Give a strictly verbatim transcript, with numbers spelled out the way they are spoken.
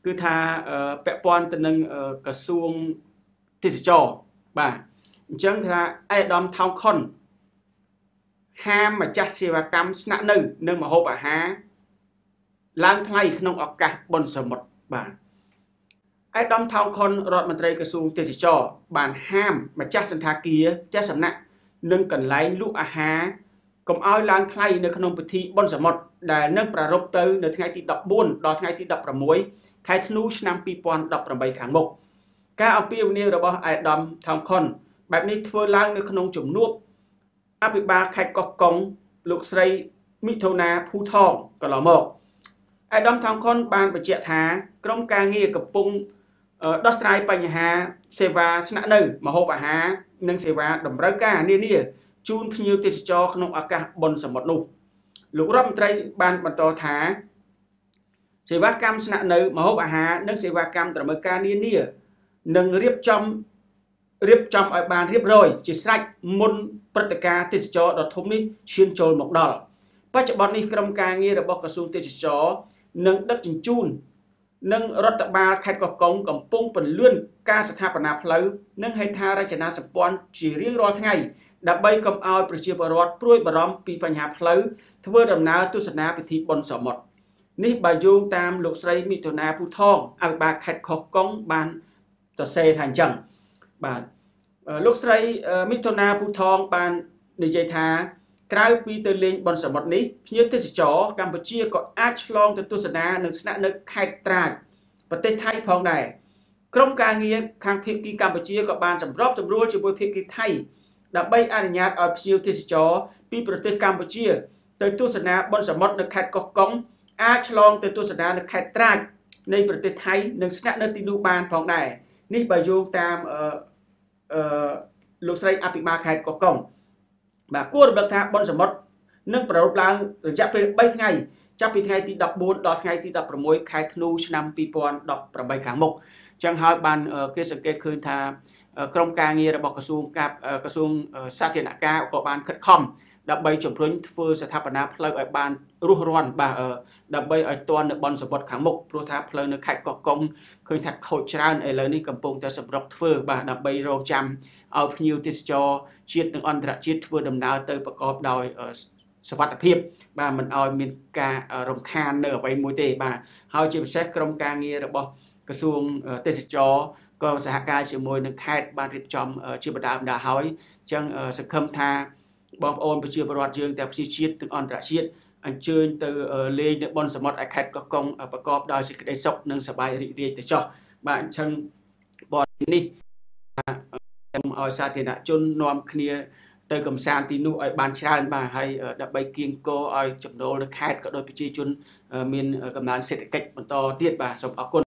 គឺថាពាក់ព័ន្ធទៅនឹងក្រសួងទេសចរបាទអញ្ចឹងថាអេដាមថោងខុនហាមម្ចាស់សេវាកម្មស្នាក់នៅនិងម្ហូបអាហារឡើងថ្លៃក្នុងឱកាសបុណ្យសមុទ្របាទអេដាមថោងខុនរដ្ឋមន្ត្រីក្រសួងទេសចរបានហាមម្ចាស់សន្តាគារផ្ទះសំណាក់និងកន្លែងលក់អាហារកុំឲ្យឡើងថ្លៃនៅក្នុងពិធីបុណ្យសមុទ្រដែលនឹងប្រារព្ធទៅនៅថ្ងៃទីដប់បួនដល់ថ្ងៃទីដប់ប្រាំមួយខែធ្នូឆ្នាំពីរពាន់ដប់ប្រាំបីខាងមុខការអំពាវនាវរបស់អេដាមថោងខុនបែបនេះធ្វើឡើងនៅក្នុងជំនួបអភិបាលខេត្តកោះកុងលោកស្រីមិថុនាភូថងកន្លងមកអេដាមថោងខុនបានបញ្ជាក់ថាក្រុមការងារកំពុងដោះស្រាយបញ្ហាសេវាស្នាក់នៅម្ហូបអាហារនិងសេវាតម្រូវការនានាជូនភ្ញៀវទេសចរក្នុងឱកាសបុណ្យសមុទ្រនោះលោករដ្ឋមន្ត្រីបានបន្តថាសេវាកម្មស្នាក់នៅម្ហូបអាហារនិងសេវាកម្មតម្រូវការនានានឹងរៀបចំរៀបចំឲ្យបានរៀបរយជាស្រេចមុនព្រឹត្តិការណ៍ទេសចរដ៏ធំនេះឈានចូលមកដល់បច្ចុប្បន្ននេះក្រុមការងាររបស់ក្រសួងទេសចរនឹងដឹកជញ្ជូននិងរដ្ឋបាលខេត្តកោះកុងកំពុងពន្លឿនការស្ថាបនាផ្លូវនិងហេដ្ឋារចនាសម្ព័ន្ធជារៀងរាល់ថ្ងៃដើម្បីកុំឲ្យប្រជាពលរដ្ឋព្រួយបារម្ភពីបញ្ហាផ្លូវធ្វើដំណើរទស្សនាពិធីបុណ្យសមុទ្រនេះបើយោងតាមលោកស្រីមិថុនាភូថងអភិបាលខេត្តកោះកុងបានសរសេរថាអញ្ចឹងបាទលោកស្រីមិថុនាភូថងបាននិយាយថាក្រៅពីទៅលេងបុណ្យសមុទ្រនេះភ្ញៀវទេសចរកម្ពុជាក៏អាចឆ្លងទៅទស្សនានិងស្នាក់នៅខេត្តត្រាចប្រទេសថៃផងដែរក្រុមការងារខាងភាគីកម្ពុជាក៏បានសម្របសម្រួលជាមួយភាគីថៃដើម្បីអនុញ្ញាតឲ្យភ្ញៀវទេសចរពីប្រទេសកម្ពុជាទៅទស្សនាបុណ្យសមុទ្រនៅខេត្តកោះកុងអាចឆ្លងទៅទស្សនានៅខេត្តត្រាចនៃប្រទេសថៃនិងស្នាក់នៅទីនោះបានផងដែរនេះបើយោងតាមអឺអឺលោកស្រីអភិបាលខេត្តកោះកុងបាទគួររំលឹកថាបុណ្យសមុទ្រនឹងប្រារព្ធឡើងរយៈពេលបីថ្ងៃចាប់ពីថ្ងៃទីដប់បួនដល់ថ្ងៃទីដប់ប្រាំមួយខែធ្នូឆ្នាំពីរពាន់ដប់ប្រាំបីខាងមុខអញ្ចឹងហើយបានគេសង្កេតឃើញថាក្រុមការងាររបស់ក្រសួងការក្រសួងសាធារណការក៏បានខិតខំដើម្បីជំរុញធ្វើស្ថាបនាផ្លូវឲ្យបានរស់រាន់បាទដើម្បីឲ្យទាន់នៅបុណ្យសមុទ្រខាងមុខព្រោះថាផ្លូវនៅខេត្តកោះកុងឃើញថាខូចច្រើនឥឡូវនេះកំពុងតែសម្រុកធ្វើបាទដើម្បីរងចាំឲ្យភ្ញៀវទេសចរជាតិនិងអន្តរជាតិធ្វើដំណើរទៅប្រកបដោយសុវត្ថិភាពបាទមិនឲ្យមានការរំខាននៅអ្វីមួយទេបាទហើយជាពិសេសក្រុមការងាររបស់ក្រសួងទេសចរក៏សហការជាមួយនឹងខេត្តបានរៀបចំជាបណ្ដាបណ្ដាហើយអញ្ចឹងសង្ឃឹមថាបងប្អូនប្រជាពលរដ្ឋយើងទាំងប្រជាជាតិនិងអន្តរជាតិអញ្ជើញទៅលេងនៅបុណ្យសមុទ្រឯខេត្តកោះកុងប្រកបដោយសេចក្តីសុខនិងសប្បាយរីករាយទៅចុះបាទអញ្ចឹងបទនេះឲ្យសាធារណជននាំគ្នាទៅកំសាន្តទីនោះឲ្យបានច្រើនបាទហើយដើម្បីគៀងគរឲ្យចំណូលនៅខេត្តក៏ដោយប្រជាជនមានកំណើនសេដ្ឋកិច្ចបន្តទៀតបាទសូមអរគុណ